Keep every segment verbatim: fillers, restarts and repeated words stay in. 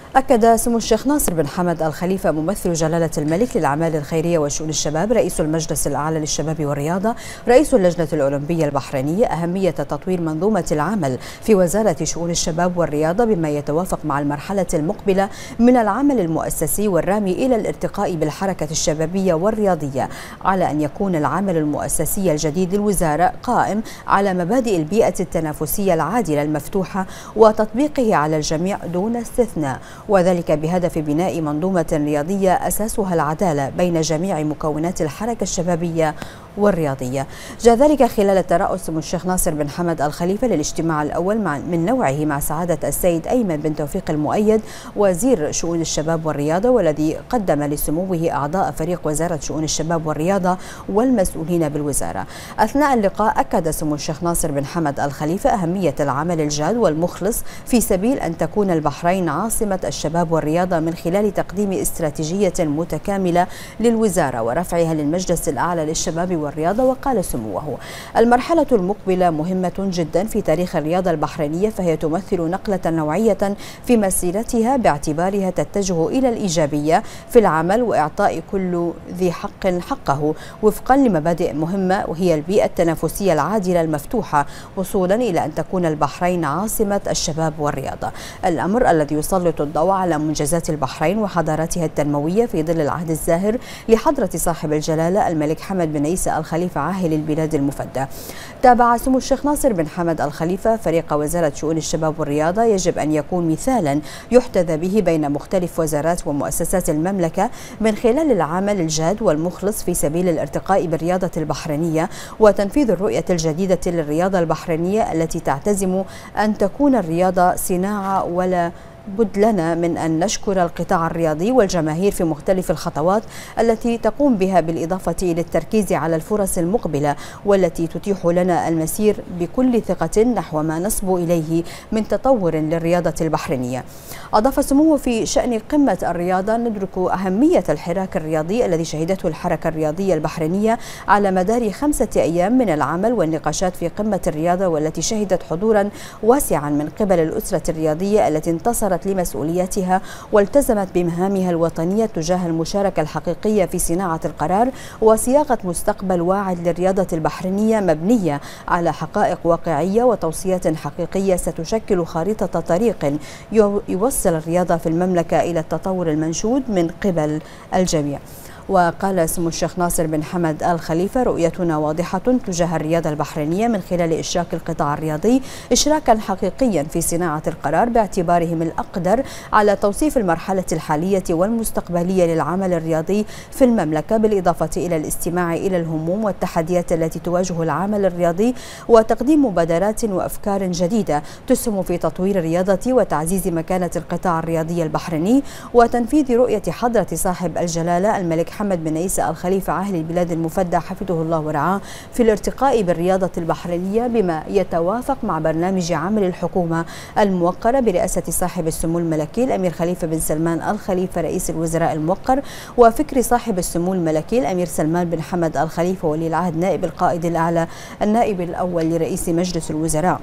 أكد سمو الشيخ ناصر بن حمد آل خليفة ممثل جلالة الملك للأعمال الخيرية وشؤون الشباب رئيس المجلس الأعلى للشباب والرياضة رئيس اللجنة الأولمبية البحرينية أهمية تطوير منظومة العمل في وزارة شؤون الشباب والرياضة بما يتوافق مع المرحلة المقبلة من العمل المؤسسي والرامي إلى الارتقاء بالحركة الشبابية والرياضية، على أن يكون العمل المؤسسي الجديد للوزارة قائم على مبادئ البيئة التنافسية العادلة المفتوحة وتطبيقه على الجميع دون استثناء، وذلك بهدف بناء منظومة رياضية أساسها العدالة بين جميع مكونات الحركة الشبابية والرياضية. جاء ذلك خلال ترأس سمو الشيخ ناصر بن حمد آل خليفة للاجتماع الأول من نوعه مع سعادة السيد أيمن بن توفيق المؤيد وزير شؤون الشباب والرياضة، والذي قدم لسموه أعضاء فريق وزارة شؤون الشباب والرياضة والمسؤولين بالوزارة. أثناء اللقاء أكد سمو الشيخ ناصر بن حمد آل خليفة أهمية العمل الجاد والمخلص في سبيل أن تكون البحرين عاصمة الشباب والرياضة من خلال تقديم استراتيجية متكاملة للوزارة ورفعها للمجلس الأعلى للشباب والرياضة. وقال سموه: المرحلة المقبلة مهمة جدا في تاريخ الرياضة البحرينية، فهي تمثل نقلة نوعية في مسيرتها باعتبارها تتجه إلى الإيجابية في العمل وإعطاء كل ذي حق حقه وفقا لمبادئ مهمة، وهي البيئة التنافسية العادلة المفتوحة، وصولا إلى أن تكون البحرين عاصمة الشباب والرياضة، الأمر الذي يسلط الضوء على منجزات البحرين وحضارتها التنموية في ظل العهد الزاهر لحضرة صاحب الجلالة الملك حمد بن عيسى آل خليفة عاهل البلاد المفدى. تابع سمو الشيخ ناصر بن حمد آل خليفة فريق وزارة شؤون الشباب والرياضة يجب أن يكون مثالا يحتذى به بين مختلف وزارات ومؤسسات المملكة من خلال العمل الجاد والمخلص في سبيل الارتقاء بالرياضة البحرينية وتنفيذ الرؤية الجديدة للرياضة البحرينية التي تعتزم أن تكون الرياضة صناعة، ولا بد لنا من أن نشكر القطاع الرياضي والجماهير في مختلف الخطوات التي تقوم بها، بالإضافة إلى التركيز على الفرص المقبلة والتي تتيح لنا المسير بكل ثقة نحو ما نصبو إليه من تطور للرياضة البحرينية. أضاف سموه: في شأن قمة الرياضة ندرك أهمية الحراك الرياضي الذي شهدته الحركة الرياضية البحرينية على مدار خمسة أيام من العمل والنقاشات في قمة الرياضة، والتي شهدت حضورا واسعا من قبل الأسرة الرياضية التي انتصرت لمسؤولياتها والتزمت بمهامها الوطنية تجاه المشاركة الحقيقية في صناعة القرار وصياغة مستقبل واعد للرياضة البحرينية مبنية على حقائق واقعية وتوصيات حقيقية ستشكل خارطة طريق يوصل الرياضة في المملكة إلى التطور المنشود من قبل الجميع. وقال سمو الشيخ ناصر بن حمد آل خليفة: رؤيتنا واضحة تجاه الرياضة البحرينية من خلال إشراك القطاع الرياضي إشراكا حقيقيا في صناعة القرار باعتبارهم الأقدر على توصيف المرحلة الحالية والمستقبلية للعمل الرياضي في المملكة، بالإضافة إلى الاستماع إلى الهموم والتحديات التي تواجه العمل الرياضي وتقديم مبادرات وأفكار جديدة تسهم في تطوير الرياضة وتعزيز مكانة القطاع الرياضي البحريني وتنفيذ رؤية حضرة صاحب الجلالة الملك حمد بن عيسى آل خليفة عاهل البلاد المفدى حفظه الله ورعاه في الارتقاء بالرياضة البحرينية بما يتوافق مع برنامج عمل الحكومة الموقرة برئاسة صاحب السمو الملكي الأمير خليفة بن سلمان آل خليفة رئيس الوزراء الموقر، وفكر صاحب السمو الملكي الأمير سلمان بن حمد آل خليفة ولي العهد نائب القائد الأعلى النائب الأول لرئيس مجلس الوزراء.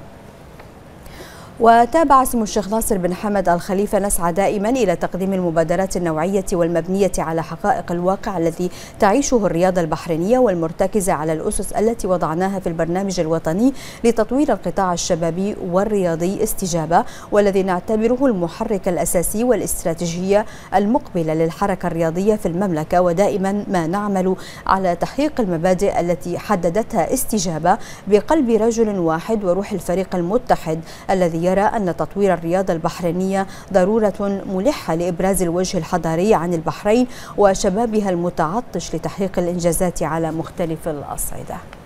وتابع سمو الشيخ ناصر بن حمد آل خليفة: نسعى دائما إلى تقديم المبادرات النوعية والمبنية على حقائق الواقع الذي تعيشه الرياضة البحرينية والمرتكزة على الأسس التي وضعناها في البرنامج الوطني لتطوير القطاع الشبابي والرياضي استجابة، والذي نعتبره المحرك الأساسي والاستراتيجية المقبلة للحركة الرياضية في المملكة، ودائما ما نعمل على تحقيق المبادئ التي حددتها استجابة بقلب رجل واحد وروح الفريق المتحد الذي يرى أن تطوير الرياضة البحرينية ضرورة ملحة لإبراز الوجه الحضاري عن البحرين وشبابها المتعطش لتحقيق الإنجازات على مختلف الأصعدة.